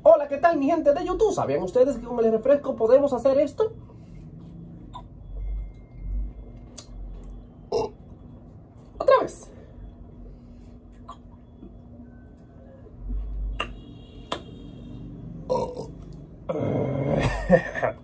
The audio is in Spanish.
Hola, ¿qué tal mi gente de YouTube? ¿Sabían ustedes que con el refresco podemos hacer esto? Otra vez.